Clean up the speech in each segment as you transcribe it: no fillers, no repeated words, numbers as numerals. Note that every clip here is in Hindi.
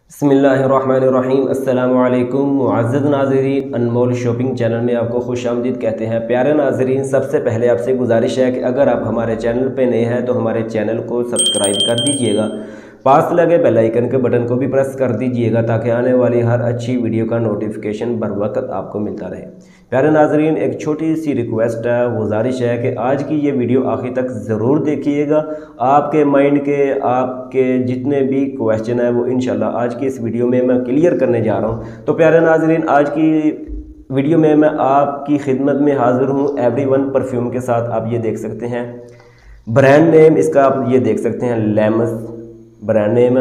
बिस्मिल्लाहिर्रहमानिर्रहीम। अस्सलामु अलैकुम मुअज़्ज़ज़ नाज़रीन, अनमोल शॉपिंग चैनल में आपको खुशामदीद कहते हैं। प्यारे नाज़रीन, सबसे पहले आपसे गुजारिश है कि अगर आप हमारे चैनल पे नए हैं तो हमारे चैनल को सब्सक्राइब कर दीजिएगा, पास लगे बेल आइकन के बटन को भी प्रेस कर दीजिएगा ताकि आने वाली हर अच्छी वीडियो का नोटिफिकेशन बर वक्त आपको मिलता रहे। प्यारे नाज़रीन, एक छोटी सी रिक्वेस्ट है, गुजारिश है कि आज की ये वीडियो आखिर तक ज़रूर देखिएगा। आपके माइंड के आपके जितने भी क्वेश्चन है वो इंशाल्लाह आज की इस वीडियो में मैं क्लियर करने जा रहा हूँ। तो प्यारे नाज़रीन, आज की वीडियो में मैं आपकी खिदमत में हाज़िर हूँ एवरीवन परफ्यूम के साथ। आप ये देख सकते हैं ब्रांड नेम इसका, आप ये देख सकते हैं लेमस ब्रांड नेम।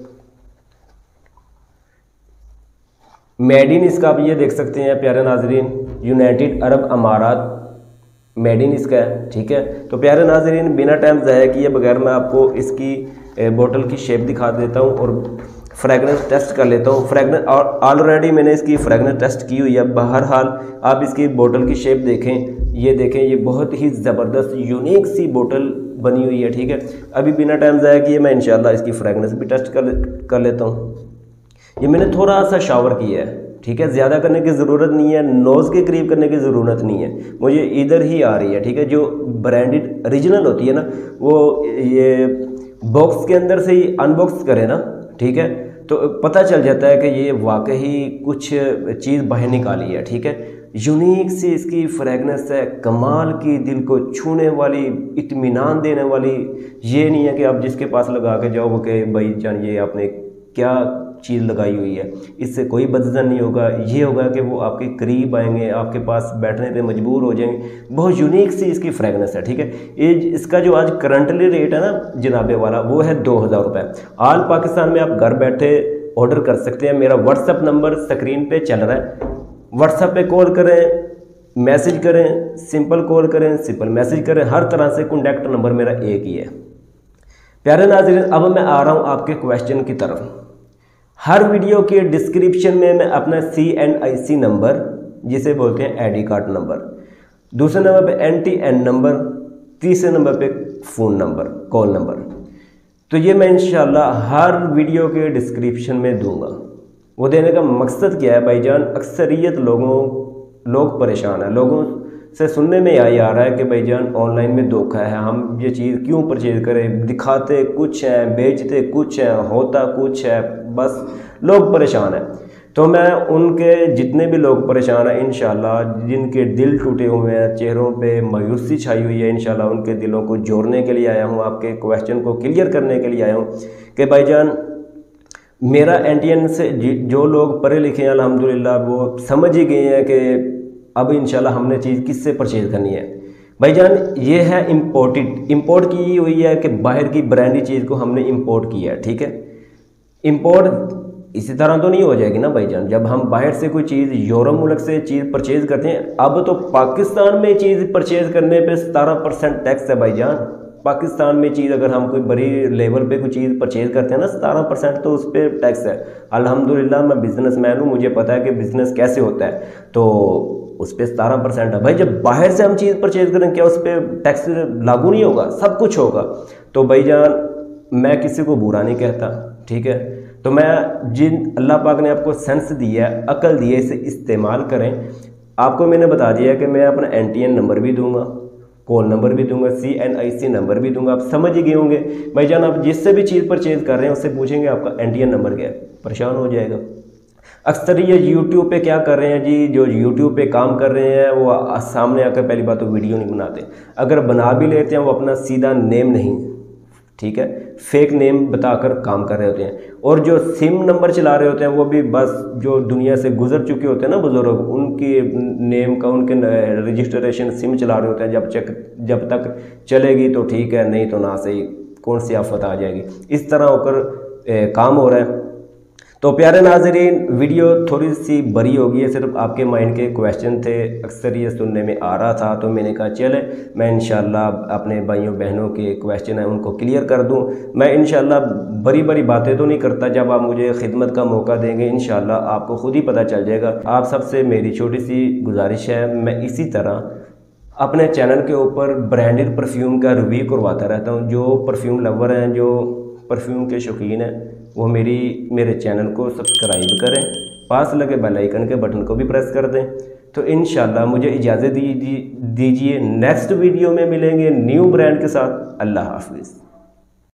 मेड इन इसका आप ये देख सकते हैं प्यारे नाजरीन, यूनाइटेड अरब अमारात मेड इन इसका है। ठीक है, तो प्यारे नाजरीन, बिना टाइम ज़ाया किए बगैर मैं आपको इसकी बोतल की शेप दिखा देता हूँ और फ्रेगनेंस टेस्ट कर लेता हूँ। फ्रेगनेंस ऑलरेडी मैंने इसकी फ्रेगनेंस टेस्ट की हुई है। बहरहाल आप इसकी बोतल की शेप देखें, ये देखें, ये बहुत ही ज़बरदस्त यूनिक सी बोतल बनी हुई है। ठीक है, अभी बिना टाइम ज़ाया किए मैं इंशाल्लाह इसकी फ्रेगनेंस भी टेस्ट कर लेता हूँ। ये मैंने थोड़ा सा शावर किया है, ठीक है, ज़्यादा करने की ज़रूरत नहीं है, नोज़ के करीब करने की ज़रूरत नहीं है, मुझे इधर ही आ रही है। ठीक है, जो ब्रांडेड ओरिजिनल होती है ना, वो ये बॉक्स के अंदर से ही अनबॉक्स करें ना, ठीक है, तो पता चल जाता है कि ये वाकई कुछ चीज़ बाहर निकाली है। ठीक है, यूनिक सी इसकी फ्रेगनेंस है, कमाल की, दिल को छूने वाली, इत्मीनान देने वाली। ये नहीं है कि आप जिसके पास लगा के जाओ वो कहे भाई जान ये आपने क्या चीज़ लगाई हुई है, इससे कोई बदजन नहीं होगा। ये होगा कि वो आपके करीब आएंगे, आपके पास बैठने पे मजबूर हो जाएंगे। बहुत यूनिक सी इसकी फ्रेगनेंस है। ठीक है, ये इसका जो आज करंटली रेट है ना जनाबे वाला, वो है 2000 रुपये। ऑल पाकिस्तान में आप घर बैठे ऑर्डर कर सकते हैं। मेरा व्हाट्सअप नंबर स्क्रीन पे चल रहा है, व्हाट्सअप पे कॉल करें, मैसेज करें, सिंपल कॉल करें, सिंपल मैसेज करें, हर तरह से कॉन्टैक्ट नंबर मेरा एक ही है। प्यारे नाज़रीन, अब मैं आ रहा हूँ आपके क्वेश्चन की तरफ। हर वीडियो के डिस्क्रिप्शन में मैं अपना CNIC नंबर, जिसे बोलते हैं ID कार्ड नंबर, दूसरे नंबर पे NTN नंबर, तीसरे नंबर पे फ़ोन नंबर, कॉल नंबर, तो ये मैं इंशाल्लाह हर वीडियो के डिस्क्रिप्शन में दूंगा। वो देने का मकसद क्या है भाईजान, अक्सरियत लोग परेशान हैं, लोगों से सुनने में यही आ रहा है कि भाईजान ऑनलाइन में धोखा है, हम ये चीज़ क्यों परचेज़ करें, दिखाते कुछ हैं, बेचते कुछ हैं, होता कुछ है, बस लोग परेशान हैं। तो मैं उनके जितने भी लोग परेशान हैं इंशाल्लाह, जिनके दिल टूटे हुए हैं, चेहरों पे मायूसी छाई हुई है, इंशाल्लाह उनके दिलों को जोड़ने के लिए आया हूँ, आपके क्वेश्चन को क्लियर करने के लिए आया हूँ कि भाईजान मेरा NTN से जो लोग पढ़े लिखे हैं अल्हम्दुलिल्लाह वो समझ ही गए हैं कि अब इंशाल्लाह हमने चीज़ किससे परचेज़ करनी है। भाईजान ये है इंपोर्ट की हुई है कि बाहर की ब्रांडी चीज़ को हमने इंपोर्ट किया है। ठीक है, इंपोर्ट इसी तरह तो नहीं हो जाएगी ना भाईजान। जब हम बाहर से कोई चीज़ यूरोप मुल्क से चीज़ परचेज़ करते हैं, अब तो पाकिस्तान में चीज़ परचेज़ करने पे 17% टैक्स है भाईजान। पाकिस्तान में चीज़ अगर हम कोई बड़ी लेवल पे कोई चीज़ परचेज़ करते हैं ना, 17% तो उस पर टैक्स है। अल्हम्दुलिल्लाह मैं बिज़नेसमैन हूँ, मुझे पता है कि बिज़नेस कैसे होता है, तो उस पर 17% है। भाई जब बाहर से हम चीज़ परचेज़ करें क्या उस पर टैक्स लागू नहीं होगा? सब कुछ होगा। तो भाईजान मैं किसी को बुरा नहीं कहता, ठीक है, तो मैं जिन अल्लाह पाक ने आपको सेंस दिया है, अकल दी है, इसे इस्तेमाल करें। आपको मैंने बता दिया कि मैं अपना NTN नंबर भी दूंगा, कॉल नंबर भी दूंगा, CNIC नंबर भी दूंगा। आप समझ ही गए होंगे भाईजान। आप जिससे भी चीज़ परचेज़ कर रहे हैं उससे पूछेंगे आपका NTN नंबर क्या है, परेशान हो जाएगा। अक्सर ये YouTube पे क्या कर रहे हैं जी, जो YouTube पे काम कर रहे हैं वो सामने आकर पहली बात तो वीडियो नहीं बनाते, अगर बना भी लेते हैं वो अपना सीधा नेम नहीं, ठीक है, फेक नेम बताकर काम कर रहे होते हैं। और जो सिम नंबर चला रहे होते हैं वो भी बस जो दुनिया से गुजर चुके होते हैं ना बुजुर्ग, उनकी नेम का, उनके रजिस्ट्रेशन सिम चला रहे होते हैं। जब तक चलेगी तो ठीक है, नहीं तो ना सही, कौन सी आफत आ जाएगी, इस तरह होकर काम हो रहा है। तो प्यारे नाजरीन, वीडियो थोड़ी सी बड़ी होगी है, सिर्फ आपके माइंड के क्वेश्चन थे, अक्सर ये सुनने में आ रहा था, तो मैंने कहा चले मैं इंशाल्लाह अपने भाइयों बहनों के क्वेश्चन हैं उनको क्लियर कर दूं। मैं इंशाल्लाह बड़ी बड़ी बातें तो नहीं करता, जब आप मुझे खिदमत का मौका देंगे इंशाल्लाह आपको खुद ही पता चल जाएगा। आप सबसे मेरी छोटी सी गुजारिश है, मैं इसी तरह अपने चैनल के ऊपर ब्रांडेड परफ्यूम का रिव्यू करवाता रहता हूँ। जो परफ्यूम लवर हैं, जो परफ्यूम के शौकीन हैं वो मेरे चैनल को सब्सक्राइब करें, पास लगे बेल आइकन के बटन को भी प्रेस कर दें। तो इंशाल्लाह मुझे इजाज़त दीजिए, नेक्स्ट वीडियो में मिलेंगे न्यू ब्रांड के साथ। अल्लाह हाफिज़।